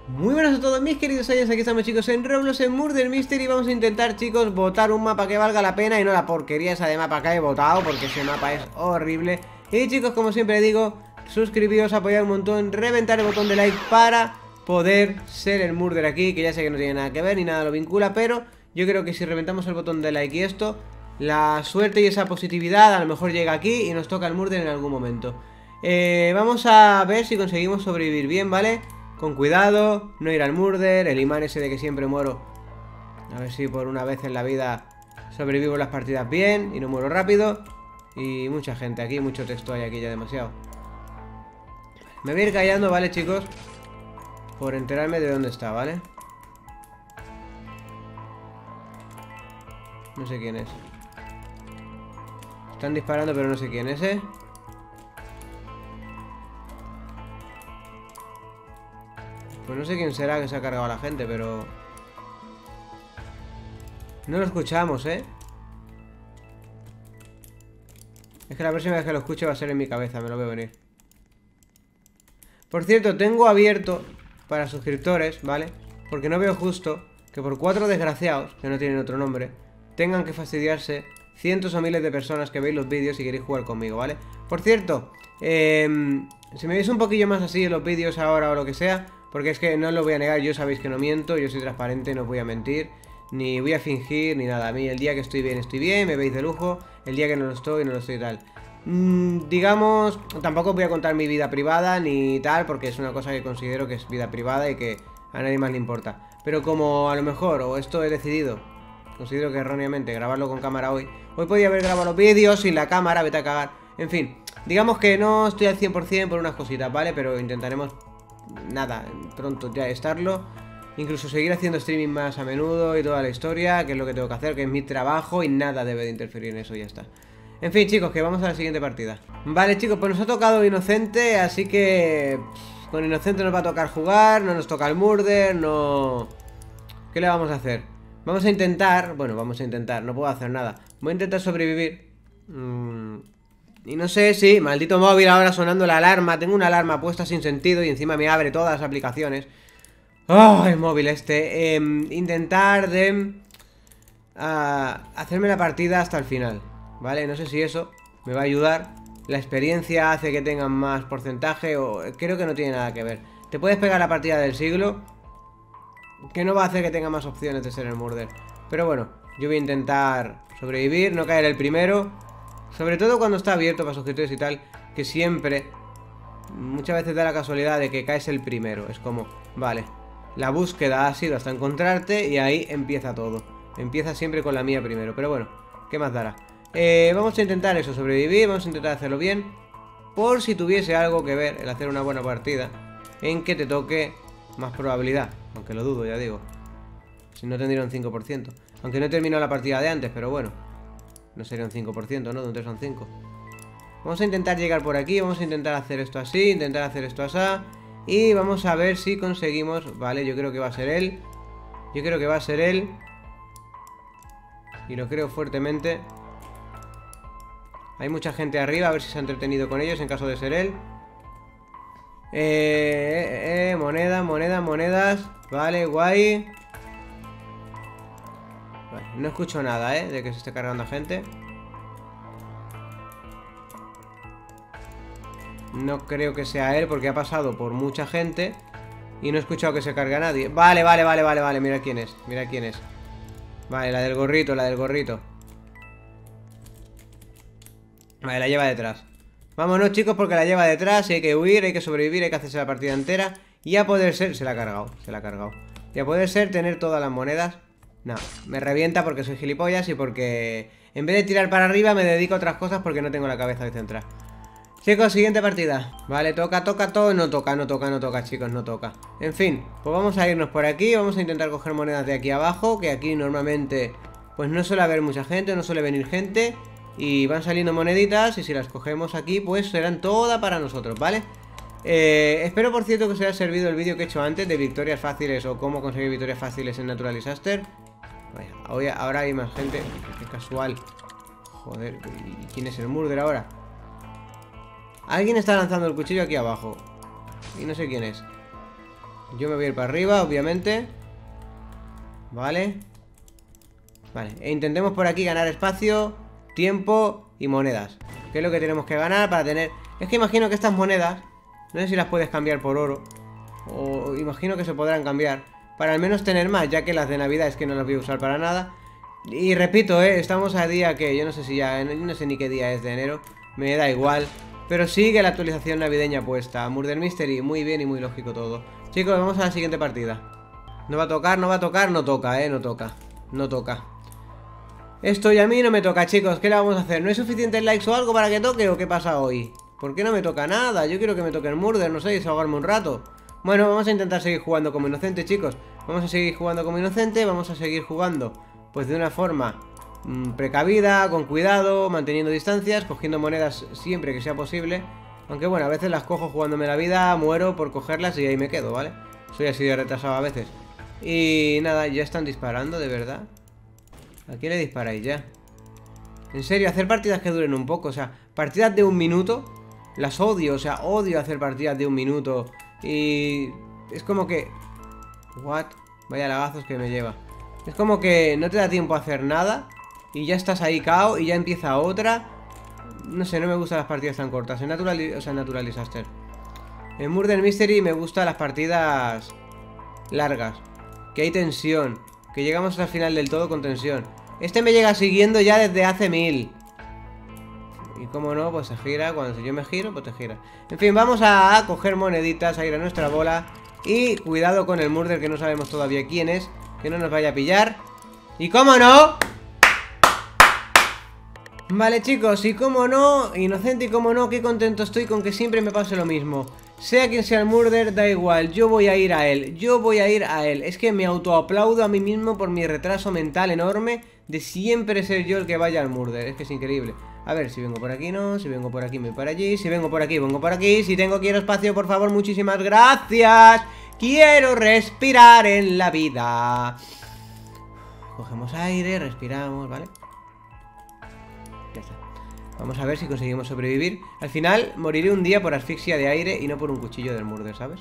Muy buenas a todos mis queridos aliens, aquí estamos chicos en Roblox, en Murder Mystery. Vamos a intentar chicos votar un mapa que valga la pena y no la porquería esa de mapa que he votado, porque ese mapa es horrible. Y chicos, como siempre digo, suscribíos, apoyar un montón, reventar el botón de like para poder ser el Murder aquí, que ya sé que no tiene nada que ver ni nada lo vincula, pero yo creo que si reventamos el botón de like y esto, la suerte y esa positividad a lo mejor llega aquí y nos toca el Murder en algún momento. Vamos a ver si conseguimos sobrevivir bien, ¿vale? Con cuidado, no ir al murder, el imán ese de que siempre muero. A ver si por una vez en la vida sobrevivo las partidas bien y no muero rápido. Y mucha gente aquí, mucho texto hay aquí ya demasiado. Me voy a ir callando, ¿vale, chicos? Por enterarme de dónde está, ¿vale? No sé quién es. Están disparando pero no sé quién es, ¿eh? Pues no sé quién será que se ha cargado a la gente, pero... no lo escuchamos, ¿eh? Es que la próxima vez que lo escuche va a ser en mi cabeza, me lo veo venir. Por cierto, tengo abierto para suscriptores, ¿vale? Porque no veo justo que por 4 desgraciados, que no tienen otro nombre, tengan que fastidiarse cientos o miles de personas que veis los vídeos y queréis jugar conmigo, ¿vale? Por cierto, si me veis un poquillo más así en los vídeos ahora o lo que sea... porque es que no os lo voy a negar, yo sabéis que no miento, yo soy transparente, no os voy a mentir, ni voy a fingir, ni nada. A mí el día que estoy bien, me veis de lujo, el día que no lo estoy tal. Digamos, tampoco os voy a contar mi vida privada ni tal, porque es una cosa que considero que es vida privada y que a nadie más le importa. Pero como a lo mejor, o esto he decidido, considero que erróneamente grabarlo con cámara hoy podía haber grabado los vídeos sin la cámara, vete a cagar. En fin, digamos que no estoy al 100% por unas cositas, ¿vale? Pero intentaremos... nada, pronto ya estarlo. Incluso seguir haciendo streaming más a menudo y toda la historia, que es lo que tengo que hacer, que es mi trabajo y nada debe de interferir en eso, ya está. En fin, chicos, que vamos a la siguiente partida. Vale, chicos, pues nos ha tocado Inocente, así que... con Inocente nos va a tocar jugar, no nos toca el Murder, no... ¿qué le vamos a hacer? Vamos a intentar... bueno, vamos a intentar, no puedo hacer nada. Voy a intentar sobrevivir. Y no sé si, maldito móvil ahora sonando la alarma. Tengo una alarma puesta sin sentido y encima me abre todas las aplicaciones. ¡Oh, el móvil este! Intentar de... hacerme la partida hasta el final, ¿vale? No sé si eso me va a ayudar. La experiencia hace que tengan más porcentaje o... creo que no tiene nada que ver. Te puedes pegar la partida del siglo, que no va a hacer que tenga más opciones de ser el Murder. Pero bueno, yo voy a intentar sobrevivir, no caer el primero. Sobre todo cuando está abierto para suscriptores y tal, que siempre, muchas veces da la casualidad de que caes el primero. Es como, vale, la búsqueda ha sido hasta encontrarte y ahí empieza todo. Empieza siempre con la mía primero, pero bueno, ¿qué más dará? Vamos a intentar eso, sobrevivir, vamos a intentar hacerlo bien. Por si tuviese algo que ver el hacer una buena partida, en que te toque más probabilidad, aunque lo dudo, ya digo. Si no tendría un 5%. Aunque no he terminado la partida de antes, pero bueno. No sería un 5%, ¿no? De un 3 a un 5. Vamos a intentar llegar por aquí. Vamos a intentar hacer esto así. Intentar hacer esto así. Y vamos a ver si conseguimos... vale, yo creo que va a ser él. Yo creo que va a ser él. Y lo creo fuertemente. Hay mucha gente arriba. A ver si se ha entretenido con ellos en caso de ser él. Monedas. Vale, guay. Vale, no escucho nada, de que se esté cargando gente. No creo que sea él porque ha pasado por mucha gente y no he escuchado que se cargue a nadie. Vale, mira quién es, Vale, la del gorrito. Vale, la lleva detrás. Vámonos, chicos, porque la lleva detrás y hay que huir, hay que sobrevivir, hay que hacerse la partida entera. Y a poder ser... se la ha cargado. Y a poder ser tener todas las monedas. No, me revienta porque soy gilipollas y porque en vez de tirar para arriba me dedico a otras cosas porque no tengo la cabeza de centrar. Chicos, siguiente partida. Vale, toca todo. No toca, chicos, no toca. En fin, pues vamos a irnos por aquí. Vamos a intentar coger monedas de aquí abajo, que aquí normalmente pues no suele haber mucha gente, no suele venir gente. Y van saliendo moneditas y si las cogemos aquí pues serán todas para nosotros, ¿vale? Espero por cierto que os haya servido el vídeo que he hecho antes de victorias fáciles o cómo conseguir victorias fáciles en Natural Disaster. Vaya, ahora hay más gente. Qué casual. Joder, ¿y quién es el Murder ahora? Alguien está lanzando el cuchillo aquí abajo y no sé quién es. Yo me voy a ir para arriba, obviamente. Vale. Vale, e intentemos por aquí ganar espacio, tiempo y monedas. Que es lo que tenemos que ganar para tener... Es que imagino que estas monedas, no sé si las puedes cambiar por oro, o imagino que se podrán cambiar para al menos tener más, ya que las de Navidad es que no las voy a usar para nada. Y repito, estamos a día que yo no sé si ya, no sé ni qué día es de enero, me da igual. Pero sigue la actualización navideña puesta. Murder Mystery, muy bien y muy lógico todo. Chicos, vamos a la siguiente partida. No va a tocar, no va a tocar, no toca, no toca. No toca. Esto y a mí no me toca, chicos. ¿Qué le vamos a hacer? ¿No hay suficientes likes o algo para que toque o qué pasa hoy? ¿Por qué no me toca nada? Yo quiero que me toque el Murder, no sé, desahogarme un rato. Bueno, vamos a intentar seguir jugando como inocente, chicos. Vamos a seguir jugando como inocente, vamos a seguir jugando pues de una forma precavida, con cuidado, manteniendo distancias, cogiendo monedas siempre que sea posible. Aunque bueno, a veces las cojo jugándome la vida, muero por cogerlas y ahí me quedo, ¿vale? Soy así de retrasado a veces. Y nada, ya están disparando, de verdad. ¿A quién le disparáis ya? En serio, hacer partidas que duren un poco, o sea, partidas de un minuto, las odio, o sea, odio hacer partidas de un minuto. Y es como que... What? Vaya lagazos que me lleva. Es como que no te da tiempo a hacer nada y ya estás ahí cao y ya empieza otra. No sé, no me gustan las partidas tan cortas. En Natural Disaster. En Murder Mystery me gustan las partidas largas, que hay tensión, que llegamos hasta el final del todo con tensión. Este me llega siguiendo ya desde hace 1000. Y como no, pues se gira. Cuando yo me giro, pues te gira. En fin, vamos a coger moneditas, a ir a nuestra bola. Y cuidado con el Murder, que no sabemos todavía quién es, que no nos vaya a pillar. Y cómo no. Vale, chicos, y cómo no, inocente y cómo no, qué contento estoy con que siempre me pase lo mismo. Sea quien sea el Murder, da igual, yo voy a ir a él, yo voy a ir a él. Es que me autoaplaudo a mí mismo por mi retraso mental enorme de siempre ser yo el que vaya al Murder. Es que es increíble. A ver, si vengo por aquí no, si vengo por aquí me voy para allí, si vengo por aquí, vengo por aquí. Si quiero espacio, por favor, muchísimas gracias. Quiero respirar en la vida. Cogemos aire, respiramos, ¿vale? Ya está. Vamos a ver si conseguimos sobrevivir. Al final moriré un día por asfixia de aire y no por un cuchillo del Murder, ¿sabes?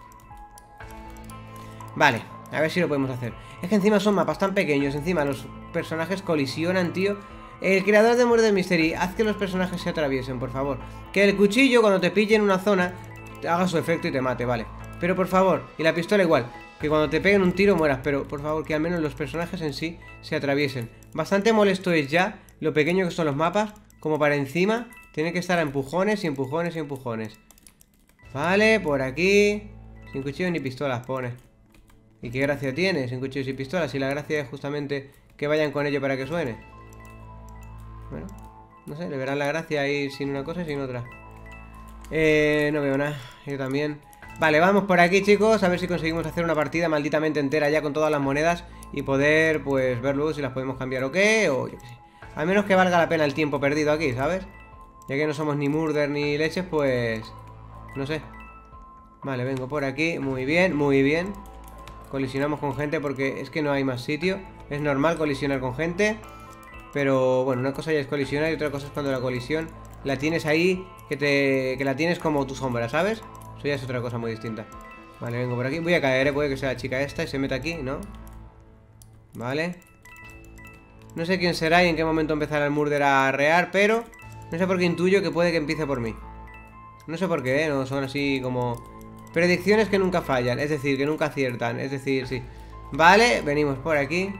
Vale, a ver si lo podemos hacer. Es que encima son mapas tan pequeños, encima los personajes colisionan, tío. El creador de Murder Mystery, haz que los personajes se atraviesen, por favor. Que el cuchillo, cuando te pille en una zona, haga su efecto y te mate, vale. Pero por favor, y la pistola igual, que cuando te peguen un tiro mueras. Pero por favor, que al menos los personajes en sí se atraviesen. Bastante molesto es ya lo pequeño que son los mapas, como para encima tiene que estar a empujones y empujones y empujones. Vale, por aquí. Sin cuchillo ni pistolas pone. ¿Y qué gracia tiene sin cuchillos y pistolas? Si la gracia es justamente que vayan con ello para que suene. Bueno, no sé, le verán la gracia ir sin una cosa y sin otra. No veo nada, yo también. Vale, vamos por aquí, chicos, a ver si conseguimos hacer una partida malditamente entera ya con todas las monedas y poder, pues, ver luego si las podemos cambiar o qué, o yo qué sé. Al menos que valga la pena el tiempo perdido aquí, ¿sabes? Ya que no somos ni Murder ni leches, pues... no sé. Vale, vengo por aquí, muy bien, muy bien. Colisionamos con gente porque es que no hay más sitio. Es normal colisionar con gente. Pero bueno, una cosa ya es colisionar y otra cosa es cuando la colisión la tienes ahí, que la tienes como tu sombra, ¿sabes? Eso ya es otra cosa muy distinta. Vale, vengo por aquí. Voy a caer, puede que sea la chica esta y se meta aquí, ¿no? Vale. No sé quién será y en qué momento empezará el Murder a arrear, pero no sé por qué intuyo que puede que empiece por mí. No sé por qué, no son así como... predicciones que nunca fallan, es decir, que nunca aciertan, es decir, sí. Vale, venimos por aquí.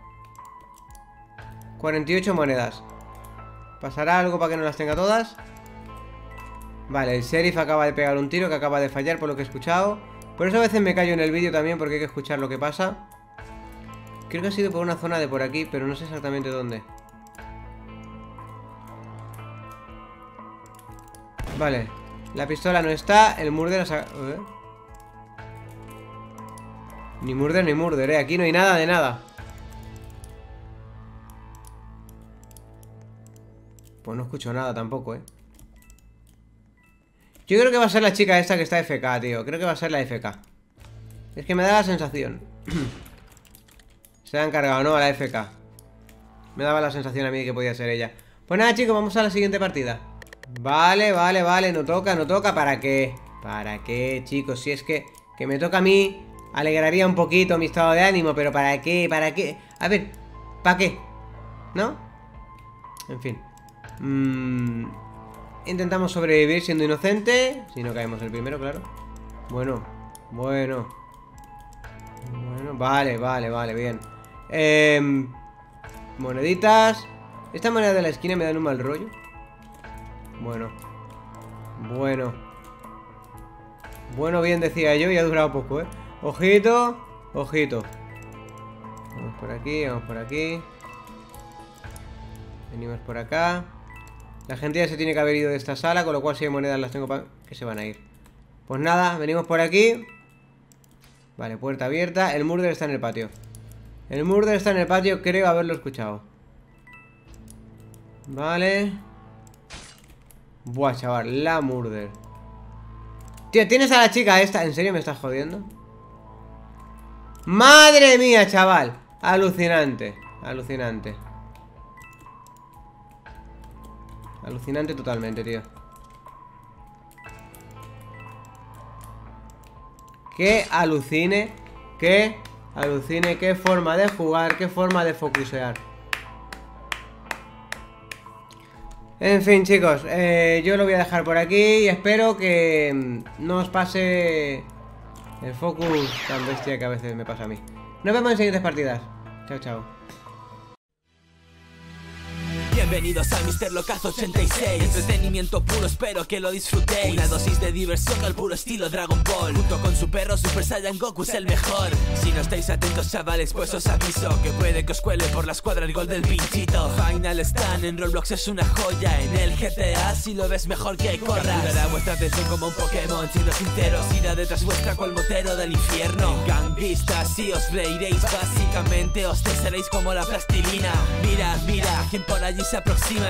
48 monedas. ¿Pasará algo para que no las tenga todas? Vale, el sheriff acaba de pegar un tiro que acaba de fallar por lo que he escuchado. Por eso a veces me callo en el vídeo también porque hay que escuchar lo que pasa. Creo que ha sido por una zona de por aquí, pero no sé exactamente dónde. Vale, la pistola no está, el Murder ha Ni Murder ni Murder, aquí no hay nada de nada. Pues no escucho nada tampoco, Yo creo que va a ser la chica esta que está FK, tío. Creo que va a ser la FK. Es que me da la sensación. Se la han cargado, ¿no? A la FK. Me daba la sensación a mí de que podía ser ella. Pues nada, chicos, vamos a la siguiente partida. Vale, vale, vale. No toca, no toca. ¿Para qué? ¿Para qué, chicos? Si es que que me toca a mí, alegraría un poquito mi estado de ánimo, pero ¿para qué? ¿Para qué? A ver, ¿para qué? ¿No? En fin. Intentamos sobrevivir siendo inocente. Si no caemos el primero, claro. Bueno, vale, bien. Moneditas. Esta moneda de la esquina me dan un mal rollo. Bueno, bien decía yo, y ha durado poco, Ojito. Vamos por aquí. Venimos por acá. La gente ya se tiene que haber ido de esta sala, con lo cual si hay monedas las tengo para... que se van a ir. Pues nada, venimos por aquí. Vale, puerta abierta. El Murder está en el patio. Creo haberlo escuchado. Vale. Buah, chaval, la Murder. Tío, ¿tienes a la chica esta? ¿En serio me estás jodiendo? ¡Madre mía, chaval! Alucinante totalmente, tío. Que alucine, qué forma de jugar, qué forma de focusear. En fin, chicos, yo lo voy a dejar por aquí y espero que no os pase el focus tan bestia que a veces me pasa a mí. Nos vemos en siguientes partidas. Chao. Bienvenidos a Mr. Locazo 86. Entretenimiento puro, espero que lo disfrutéis. Una dosis de diversión al puro estilo Dragon Ball. Junto con su perro Super Saiyan Goku es el mejor. Si no estáis atentos, chavales, pues os aviso que puede que os cuele por la escuadra el gol del pinchito. Final Stand en Roblox es una joya. En el GTA si lo ves mejor que corras. Capturará vuestra atención como un Pokémon. Siendo sinceros, irá detrás vuestra cual motero del infierno. Gangbista, si os reiréis, básicamente os tenseréis como la plastilina. Mira, quien por allí se aproxima.